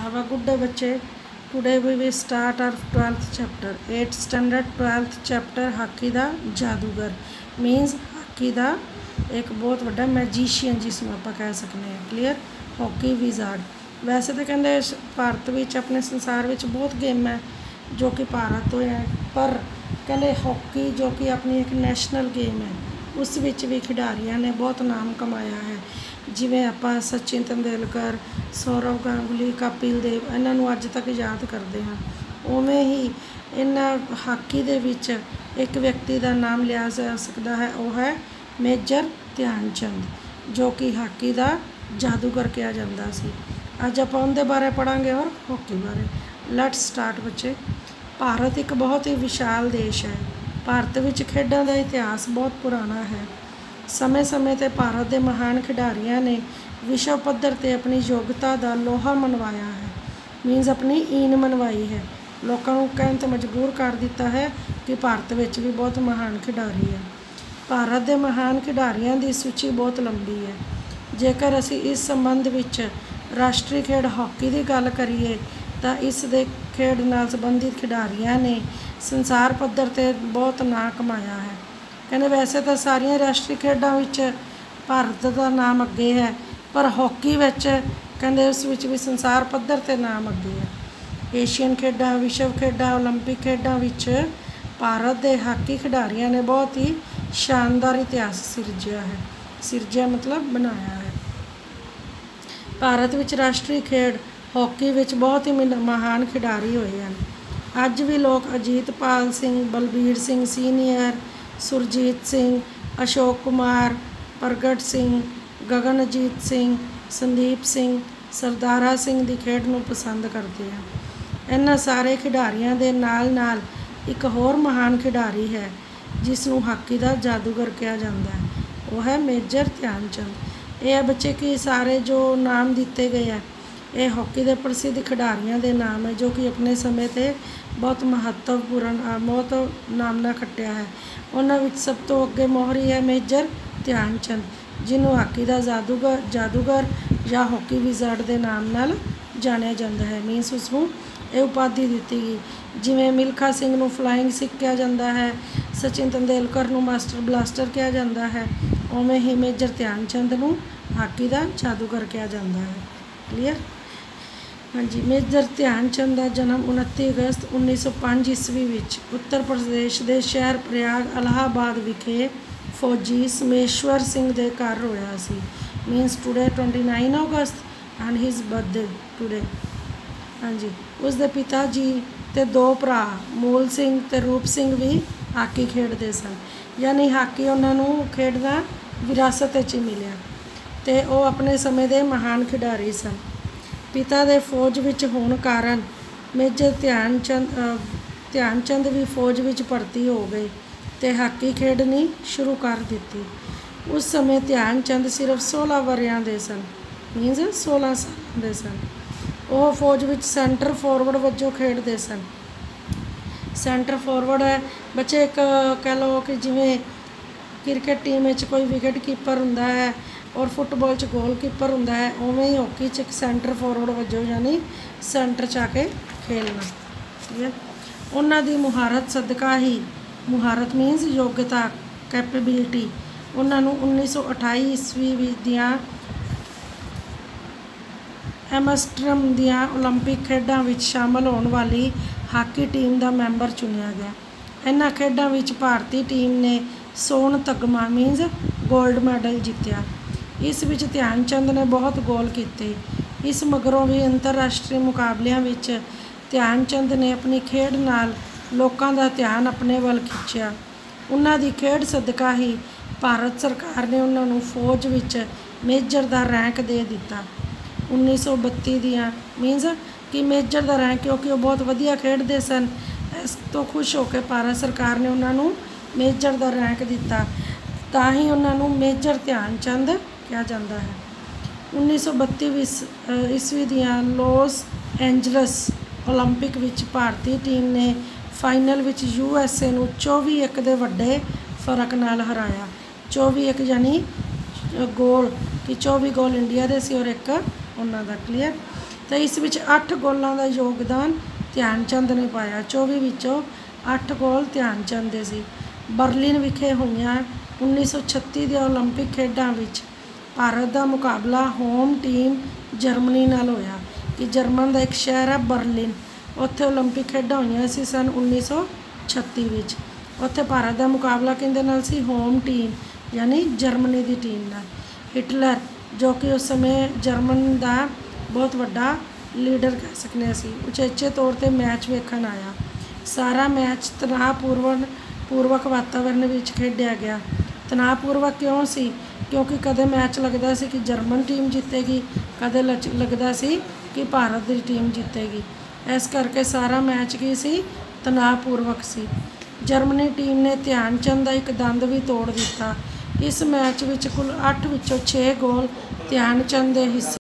Have a good day बच्चे. Today we will start our 12th chapter. 8th standard 12th chapter hockey दा जादूगर means hockey दा एक बहुत बड़ा मैजिशियन जिसमें आप कह सकते हैं. क्लियर. हॉकी विजार्ड वैसे तो कहते भारत विच अपने संसार विच बहुत गेम है जो कि भारत तो है, पर कहते हॉकी जो कि अपनी एक नैशनल गेम है उस विच भी खिडारियों ने बहुत नाम कमाया है. जिवें आप सचिन तेंदुलकर, सौरव गांगुली, कपिल देव इन्हों अज तक याद करते हैं. उवें ही इन्ह हाकी दे विच एक व्यक्ति का नाम लिया जा सकता है, वह है मेजर ध्यानचंद जो कि हाकी का जादूगर कहा जाता सी. अज आप उनके बारे पढ़ांगे और हॉकी बारे. लेट्स स्टार्ट बच्चे. भारत एक बहुत ही विशाल देश है. भारत विच खेडों का इतिहास बहुत पुराना है. समय समय ते भारत के महान खिडारियों ने विश्व पद्धर ते अपनी योग्यता का लोहा मनवाया है. मीनस अपनी ईन मनवाई है. लोगों को कहने ते मजबूर कर दिता है कि भारत विच भी बहुत महान खिडारी है. भारत के महान खिडारियों की सूची बहुत लंबी है. जेकर असी इस संबंध विच राष्ट्रीय खेड हॉकी की गल करिए तो इस दे खेड नाल संबंधित खिडारियों ने संसार पद्धर ते बहुत नाम कमाया है. कहने वैसे तो सारिया राष्ट्रीय खेडों विच भारत का नाम अगे है, पर हॉकी विच कहते उस विच भी संसार पद्धर ते नाम अगे है. एशियन खेडों, विश्व खेडों, ओलंपिक खेडों विच भारत के हाकी खिडारियों ने बहुत ही शानदार इतिहास सिरजिया है. सिरजिया मतलब बनाया है. भारत विच राष्ट्रीय खेड हॉकी विच बहुत ही महान खिडारी हुए हैं. अज भी लोग अजीतपाल सिंह, बलबीर सिंह सीनियर, सुरजीत सिंह, अशोक कुमार, प्रगट सिंह, गगनजीत सिंह, संदीप सिंह, सरदारा सिंह की खेड नूं पसंद करते हैं. इन्हां सारे खिडारियों के नाल नाल एक होर महान खिडारी है जिसनूं हाकी का जादूगर कहा जाता है, वह है मेजर ध्यानचंद. ये बच्चे कि सारे जो नाम दिते गए हैं ये हॉकी के प्रसिद्ध खिडारियों के नाम है जो कि अपने समय पर बहुत महत्वपूर्ण बहुत नामना खट्टिया है. उन्होंने सब तो अगे मोहरी है मेजर ध्यानचंद जिन्होंने हाकी का जादूगर या हॉकी विजार्ड के नाम नाल जानिया जाता है. मीनस उसनूं ये उपाधि दी गई. जिमें मिल्खा सिंह नूं फ्लाइंग सिख कहा जाता है, सचिन तेंदुलकर नूं मास्टर ब्लास्टर कहा जाता है, उवें ही मेजर ध्यानचंद नूं हाकी का जादूगर कहा जाता है. क्लीयर. हाँ जी. मेजर ध्यानचंद का जन्म 29 अगस्त 1905 ईस्वी विच उत्तर प्रदेश के शहर प्रयाग इलाहाबाद विखे फौजी समेश्वर सिंह के घर होया सी. Means today 29 August and his birthday today. हाँ जी. उसके पिता जी ते दो भरा मूल सिंह ते रूप सिंह भी हाकी खेडते सन. यानी हाकी उन्होंने खेडना विरासत ही मिलिया ते वो अपने समय के महान खिडारी सन. पिता के फौज विच होने कारण मेजर ध्यानचंद भी फौज विच भर्ती हो गए ते हाकी खेडनी शुरू कर दी. उस समय ध्यानचंद सिर्फ 16 वरियां दे सन. मीनस 16 साल के सन. वह फौज विच सेंटर फॉरवर्ड वजों खेडते सन. सेंटर फॉरवर्ड है बच्चे एक कह लो कि जिमें क्रिकेट टीम में कोई विकेट कीपर हुंदा है और फुटबॉल च गोल कीपर हुंदा है, उवें ही हॉकी च सेंटर फॉरवर्ड वजों यानी सेंटर च आके खेलना. ठीक है. उन्हां दी मुहारत सदका ही मुहारत मीनस योग्यता कैपेबिलिटी उन्होंने 1928 ईस्वी दियां एमस्टरडम दियां ओलंपिक खेडों विच शामिल होने वाली हाकी टीम का मैंबर चुनिया गया. इन्हां खेडों विच भारतीय टीम ने सोन तगमा मीनस गोल्ड मैडल जीत्या. इस विच ध्यानचंद ने बहुत गोल किए. इस मगरों भी अंतरराष्ट्रीय मुकाबलों विच ध्यानचंद ने अपनी खेड नाल लोगों का ध्यान अपने वाल खिंचिया. उन्हां दी खेड सदका ही भारत सरकार ने उन्होंने फौज विच मेजर का रैंक दे दिता. 1932 दियां मीनस कि मेजर का रैंक क्योंकि वो बहुत वधिया खेडते सन. इस तो खुश होकर भारत सरकार ने उन्होंने मेजर का रैंक दिता, तां ही उन्होंने मेजर ध्यानचंद कहा जाता है. 1932 ईस्वी दियां लॉस एंजलस ओलंपिक विच भारतीय टीम ने फाइनल विच USA नूं 24-1 के वड्डे फर्क नाल हराया. 24-1 यानी गोल कि 24 गोल इंडिया दे सी और 1 उन्हां दा. क्लीयर. तो इस विच 8 गोलों का योगदान ध्यानचंद ने पाया। 24 विचों 8 गोल ध्यानचंद दे सी। बर्लिन विखे होईयां 1936 के ओलंपिक खेडां विच भारत का मुकाबला होम टीम जर्मनी नाल होया कि जर्मन का एक शहर है बर्लिन, उत्थे ओलंपिक खेडां होईयां सी सन 1936 विच। उत्थे भारत का मुकाबला किहदे नाल सी? होम टीम यानी जर्मनी की टीम नाल। हिटलर जो कि उस समय जर्मन का बहुत वड्डा लीडर कह सकते असीं, उचेचे तौर पर मैच वेखण आया। सारा मैच तनावपूर्वक वातावरण विच खेडिया गया। तनावपूर्वक क्यों सी? क्योंकि कदे मैच लगता सी कि जर्मन टीम जीतेगी, कदे लगता सी कि भारत की टीम जीतेगी। इस करके सारा मैच की सी? तनावपूर्वक सी। जर्मनी टीम ने ध्यानचंद का एक दंद भी तोड़ दिता। इस मैच विच कुल 8 विचों 6 गोल ध्यानचंद के हिस्से